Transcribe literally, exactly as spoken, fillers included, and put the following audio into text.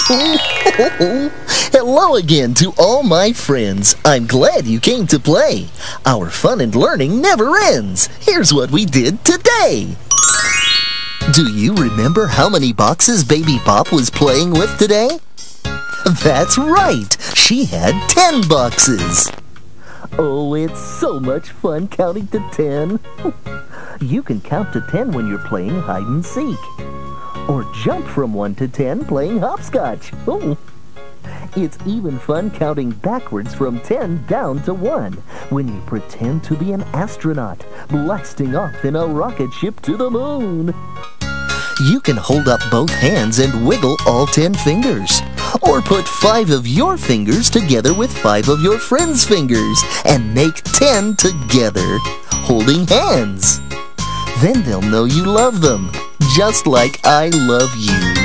Hello again to all my friends. I'm glad you came to play. Our fun and learning never ends. Here's what we did today. Do you remember how many boxes Baby Bop was playing with today? That's right. She had ten boxes. Oh, it's so much fun counting to ten. You can count to ten when you're playing hide and seek. Or jump from one to ten playing hopscotch. Oh. It's even fun counting backwards from ten down to one when you pretend to be an astronaut blasting off in a rocket ship to the moon. You can hold up both hands and wiggle all ten fingers. Or put five of your fingers together with five of your friends' fingers and make ten together, holding hands. Then they'll know you love them, just like I love you.